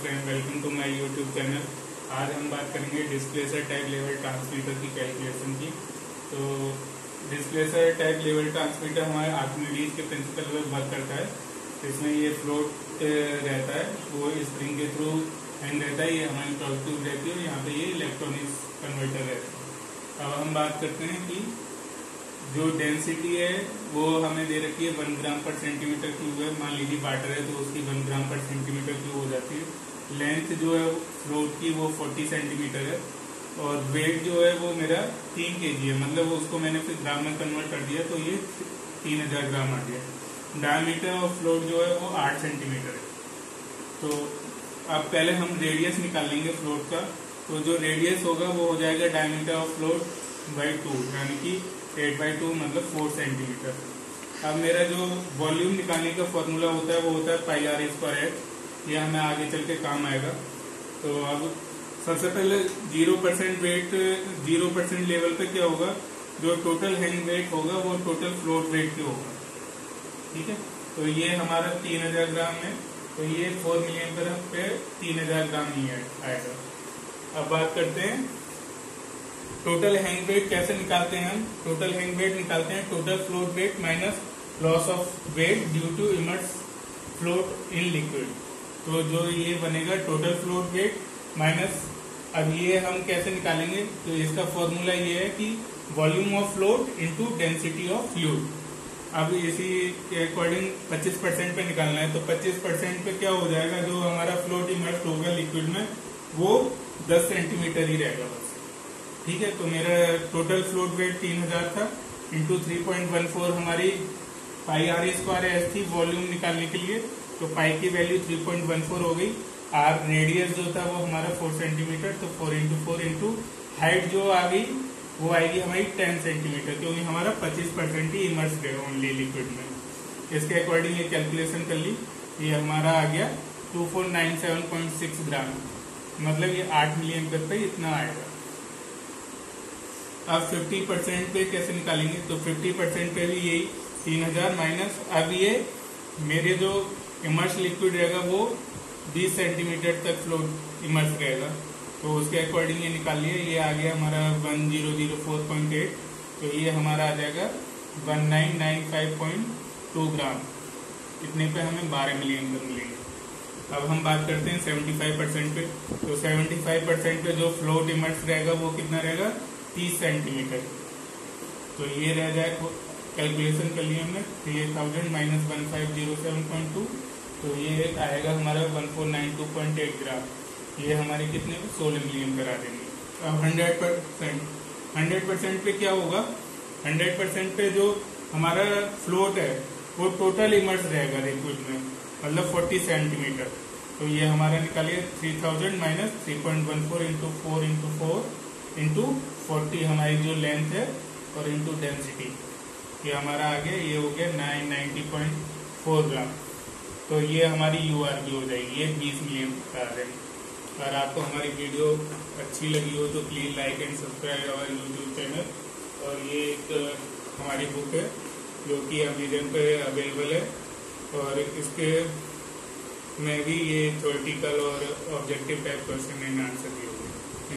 Friend, welcome to my YouTube channel. आज हम बात करेंगे डिस्प्लेसर टाइप लेवल ट्रांसमीटर की कैलकुलेशन की। तो डिस्प्लेसर टाइप लेवल ट्रांसमीटर हमारे आर्किमिडीज के प्रिंसिपल पर वर्क करता है। इसमें ये फ्लोट रहता है, वो स्प्रिंग के थ्रू हैंग रहता है। ये हमारी टॉर्क ट्यूब रहती है और यहाँ पे ये इलेक्ट्रॉनिक्स कन्वर्टर रहता है। अब हम बात करते हैं कि जो डेंसिटी है वो हमें दे रखी है 1 ग्राम पर सेंटीमीटर क्यूब है। मान लीजिए वाटर है तो उसकी 1 ग्राम पर सेंटीमीटर क्यूब हो जाती है। लेंथ जो है फ्लोट की वो 40 सेंटीमीटर है और वेट जो है वो मेरा 3 kg है। मतलब उसको मैंने फिर ग्राम में कन्वर्ट कर दिया तो ये 3000 ग्राम आ गया। डायमीटर ऑफ फ्लोट जो है वो 8 सेंटीमीटर है। तो अब पहले हम रेडियस निकाल लेंगे फ्लोट का। तो जो रेडियस होगा वो हो जाएगा डायमीटर ऑफ फ्लोट बाई 2, यानी कि 8/2 मतलब 4 सेंटीमीटर। अब मेरा जो वॉल्यूम निकालने का फॉर्मूला होता है वो होता है पाई आर स्क्वायर एच। ये हमें आगे चल के काम आएगा। तो अब सबसे पहले 0% वेट 0% लेवल पे क्या होगा, जो टोटल हैंग वेट होगा वो टोटल फ्लोट वेट के होगा। ठीक है, तो ये हमारा 3000 ग्राम है, तो ये 4 मिलियन पे 3000 ग्राम ही आएगा। अब बात करते हैं टोटल हैंग वेट कैसे निकालते हैं। हम टोटल हैंग वेट निकालते हैं total float weight minus loss of weight due to immerse float in liquid. तो जो ये बनेगा टोटल फ्लोट वेट माइनस, अब ये हम कैसे निकालेंगे, तो इसका फॉर्मूला ये है कि volume of float into density of fluid. अब इसी के अकॉर्डिंग 25% पे निकालना है। तो 25% पे क्या हो जाएगा, जो हमारा फ्लोट इमर्स होगा लिक्विड में वो 10 सेंटीमीटर ही रहेगा बस। ठीक है, तो मेरा टोटल फ्लोट वेट 3000 था इंटू 3.14 हमारी पाई आर स्क्वायर एच थी वॉल्यूम निकालने के लिए। तो पाई की वैल्यू 3.14 हो गई। आर रेडियस जो था वो हमारा 4 सेंटीमीटर, तो 4 इंटू 4 इंटू हाइट जो आ गई वो आएगी हमारी 10 सेंटीमीटर, क्योंकि हमारा 25% ही इमर्स है ओनली लिक्विड में। इसके अकॉर्डिंग ये कैलकुलेशन कर ली, ये हमारा आ गया 2497.6 ग्राम, मतलब ये 8 मिलियन पे इतना आएगा। अब 50% पे कैसे निकालेंगे, तो 50% पे भी यही 3000 माइनस, अब ये मेरे जो इमर्स लिक्विड रहेगा वो 20 सेंटीमीटर तक फ्लोट इमर्स रहेगा। तो उसके अकॉर्डिंग ये निकाल लिया, ये आ गया हमारा 1004.8। तो ये हमारा आ जाएगा 1995.2 ग्राम। इतने पे हमें 12 मिलियन तक मिलेंगे। अब हम बात करते हैं 75% पे। तो 75% पे जो फ्लोट इमर्स रहेगा वो कितना रहेगा, 30 सेंटीमीटर। तो ये रह जाए, कैलकुलेशन कर लिया हमने 3000 माइनस 1507.2, तो ये आएगा हमारा 1492.8 ग्राम। ये हमारे कितने 16 मिलियन करा देंगे। अब 100% पे क्या होगा, 100% पे जो हमारा फ्लोट है वो टोटल इमर्स रहेगा लिक्विड में, मतलब 40 सेंटीमीटर। तो ये हमारा निकालिए 3000 माइनस 3.14 इंटू 4 इंटू 4 इंटू 40 हमारी जो लेंथ है और इंटू डेंसिटी, ये हमारा आ गया, ये हो गया 990.4 ग्राम। तो ये हमारी URB हो जाएगी, ये 20 मिलियन का आ जाएगी। अगर आपको हमारी वीडियो अच्छी लगी हो तो please like and subscribe our YouTube channel. और ये एक हमारी बुक है जो कि अमेजन पे अवेलेबल है, और इसके में भी ये थ्योरेटिकल और objective type question and answer